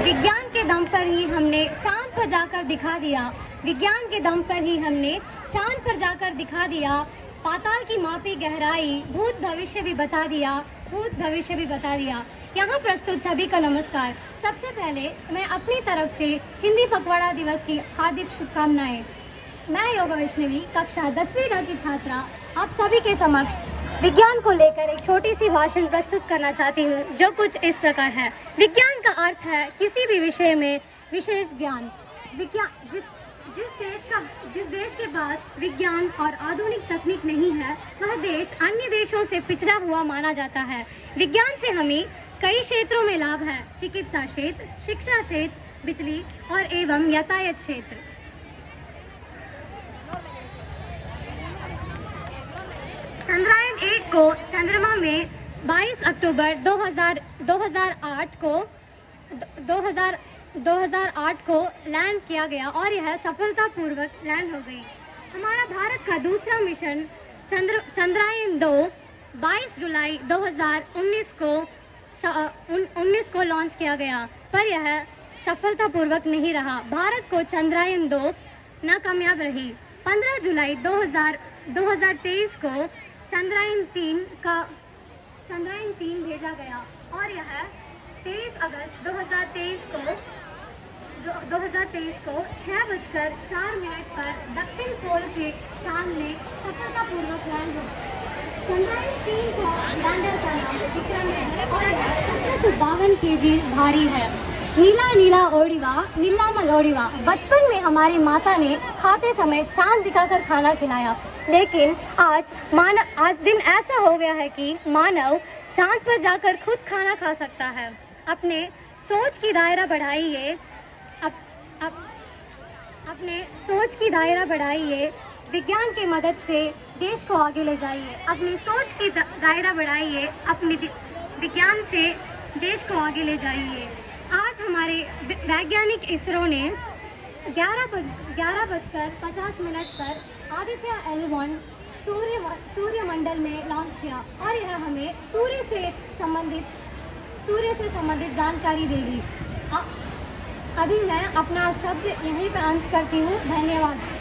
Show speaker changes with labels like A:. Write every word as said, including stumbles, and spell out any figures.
A: विज्ञान के दम पर ही हमने चांद पर जाकर दिखा दिया, विज्ञान के दम पर ही हमने चांद पर जाकर दिखा दिया, पाताल की मापी गहराई, भूत भविष्य भी बता दिया, भूत भविष्य भी बता दिया। यहाँ प्रस्तुत सभी का नमस्कार। सबसे पहले मैं अपनी तरफ से हिंदी पखवाड़ा दिवस की हार्दिक शुभकामनाएं। मैं योगा वैष्णवी कक्षा दसवीं ड की छात्रा आप सभी के समक्ष विज्ञान को लेकर एक छोटी सी भाषण प्रस्तुत करना चाहती हूँ, जो कुछ इस प्रकार है। विज्ञान का अर्थ है किसी भी विषय में विशेष ज्ञान। विज्ञान जिस जिस देश का जिस देश के पास विज्ञान और आधुनिक तकनीक नहीं है, वह देश अन्य देशों से पिछड़ा हुआ माना जाता है। विज्ञान से हमें कई क्षेत्रों में लाभ है। चिकित्सा क्षेत्र, शिक्षा क्षेत्र, बिजली और एवं यातायात क्षेत्र। चंद्रयान एक को चंद्रमा में बाईस अक्टूबर दो हज़ार आठ को दो हज़ार आठ को लैंड किया गया और यह सफलतापूर्वक लैंड हो गई। हमारा भारत का दूसरा मिशन चंद्र चंद्रयान दो बाईस जुलाई दो हज़ार उन्नीस को उन्नीस को लॉन्च किया गया, पर यह सफलतापूर्वक नहीं रहा। भारत को चंद्रयान दो नाकामयाब रही। पंद्रह जुलाई दो हज़ार तेईस को चंद्रयान तीन का चंद्रयान तीन भेजा गया और यह तेईस अगस्त दो हज़ार तेईस को दो हज़ार तेईस को छः बजकर चार मिनट पर दक्षिण पोल के चांद में सफलतापूर्वक लैंड हो। चंद्रयान तीन का लैंडर का नाम विक्रम है और यह सत्रह सौ बावन के जी भारी है। नीला नीला ओडिवा नीलामल ओडिवा। बचपन में हमारी माता ने खाते समय चांद दिखाकर खाना खिलाया, लेकिन आज मानव आज दिन ऐसा हो गया है कि मानव चांद पर जाकर खुद खाना खा सकता है। अपने सोच की दायरा बढ़ाइए अप, अप, अपने सोच की दायरा बढ़ाइए विज्ञान की मदद से देश को आगे ले जाइए। अपनी सोच की दायरा बढ़ाइए, अपनी विज्ञान से देश को आगे ले जाइए। आज हमारे वैज्ञानिक इसरो ने ग्यारह ग्यारह बजकर पचास मिनट पर आदित्य एल वन सूर्य सूर्यमंडल में लॉन्च किया और यह हमें सूर्य से संबंधित सूर्य से संबंधित जानकारी देगी। अभी मैं अपना शब्द यहीं पर अंत करती हूँ। धन्यवाद।